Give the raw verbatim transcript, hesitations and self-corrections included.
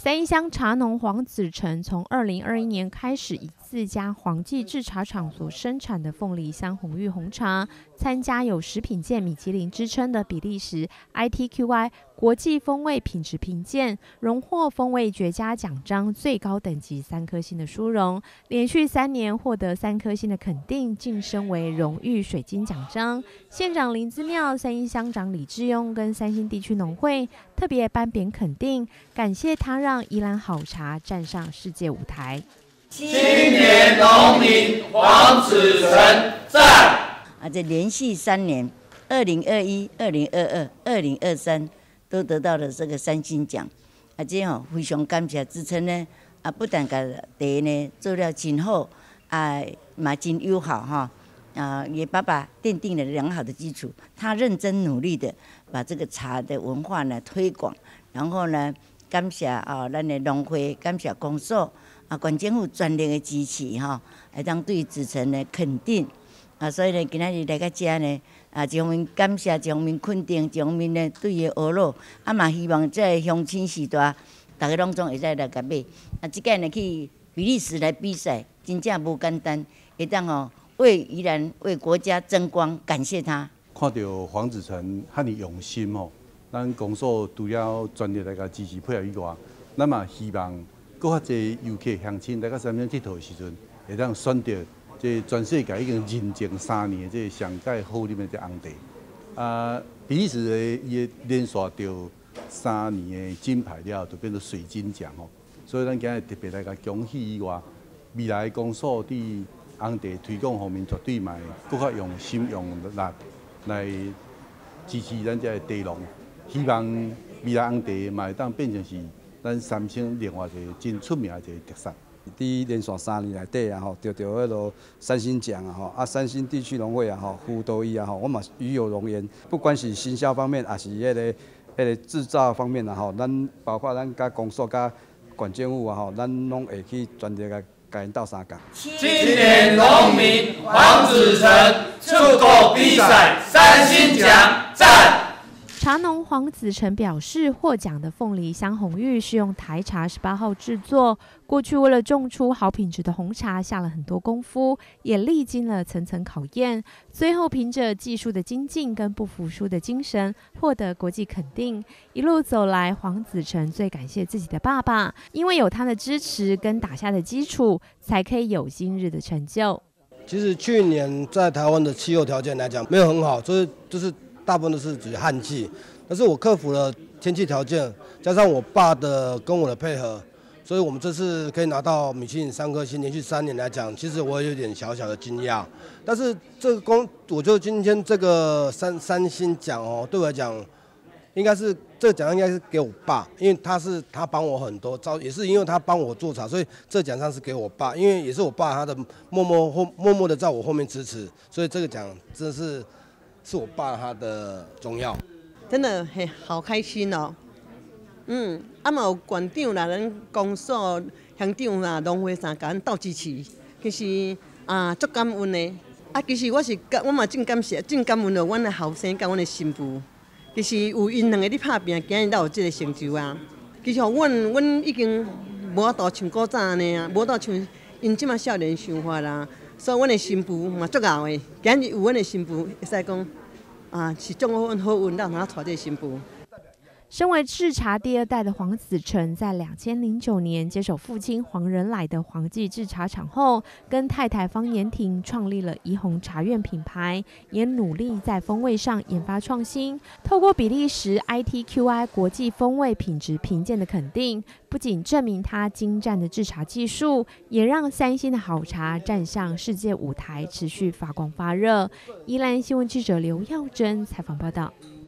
三义乡茶农黄子成从二零二一年开始，以自家黄记制茶厂所生产的凤梨香红玉红茶，参加有食品界米其林之称的比利时 I T Q I 国际风味品质评鉴，荣获风味绝佳奖章最高等级三颗星的殊荣，连续三年获得三颗星的肯定，晋升为荣誉水晶奖章。县长林姿妙、三义乡长李志庸跟三星地区农会特别颁匾肯定，感谢他让宜兰好茶站上世界舞台。 青年农民黄子成赞！ 啊，这连续三年，二零二一、二零二二、二零二三都得到了这个三星奖，啊，这吼、哦、非常感谢子成呢，啊，不但甲茶呢做了真好，啊，嘛真友好哈。啊，也爸爸奠定了良好的基础。他认真努力的把这个茶的文化呢推广，然后呢，感谢啊，咱的农会，感谢公所啊，县政府全力的支持哈，来当对子成的肯定啊，所以呢，今仔日来到这呢，啊，一方面感谢，一方面肯定，一方面呢对伊学乐，啊嘛希望这乡亲时代，大家拢总会使来甲买。啊，即届呢去比利时来比赛，真正无简单，会当吼。为宜兰、为国家争光，感谢他。 看到黄子成遐尼用心吼，咱公所除了全力来甲支持配合以外，咱嘛希望搁较侪游客乡亲来到三乡佚佗的时阵，会当选择这全世界已经认证三年的这上届好啉的这红茶。啊，比利时的伊的连续到三年的金牌了，就变做水晶奖吼。所以咱今日特别来甲恭喜以外，未来公所伫红茶推广方面绝对嘛会更较用心用力来支持咱这茶农，希望未来红茶嘛会当变成是咱三星另外一个真出名的一个特色。 伫连续三年内底啊吼，得到迄落三星奖啊吼，啊三星地区农会啊吼辅导伊啊吼，我嘛与有荣焉。不管是行销方面，还是迄个迄个制造方面啊吼，咱包括咱甲公所甲县政府啊吼，咱拢会去全力个。甲因斗相共。 青年农民黄子成出国比赛三星奖赞。 茶农黄子成表示，获奖的凤梨香红玉是用台茶十八号制作。过去为了种出好品质的红茶，下了很多功夫，也历经了层层考验。最后凭着技术的精进跟不服输的精神，获得国际肯定。一路走来，黄子成最感谢自己的爸爸，因为有他的支持跟打下的基础，才可以有今日的成就。 其实去年在台湾的气候条件来讲没有很好，就是就是。大部分都是指旱季，但是我克服了天气条件，加上我爸的跟我的配合，所以我们这次可以拿到米其林三颗星，连续三年来讲，其实我也有点小小的惊讶。但是这个公，我觉得今天这个三三星奖哦，对我来讲，应该是这个奖项应该是给我爸，因为他是他帮我很多，也是因为他帮我做茶，所以这个奖项是给我爸，因为也是我爸他的默默后默默的在我后面支持，所以这个奖真的是。是我爸他的荣耀， 真的很好开心哦。嗯，啊嘛有县长啦、咱公所、乡长啦、农会啥，甲咱斗支持，其实啊足感恩的。啊，其实我是我嘛真感谢、真感恩了，阮的后生甲阮的媳妇。其实有因两个咧拍拼，今日才有这个成就啊。其实阮阮已经无法度像古早安尼啊，无法度像因即马少年想法啦。所以，阮的媳妇嘛足熬的。今日有阮的媳妇，会使讲啊，是种好运好运，让他带这个媳妇。 身为制茶第二代的黄子成，在两千零九年接手父亲黄仁来的黄记制茶厂后，跟太太方延婷创立了怡红茶院品牌，也努力在风味上研发创新。透过比利时 I T Q I 国际风味品质评鉴的肯定，不仅证明他精湛的制茶技术，也让三星的好茶站上世界舞台，持续发光发热。宜兰新闻记者刘耀珍采访报道。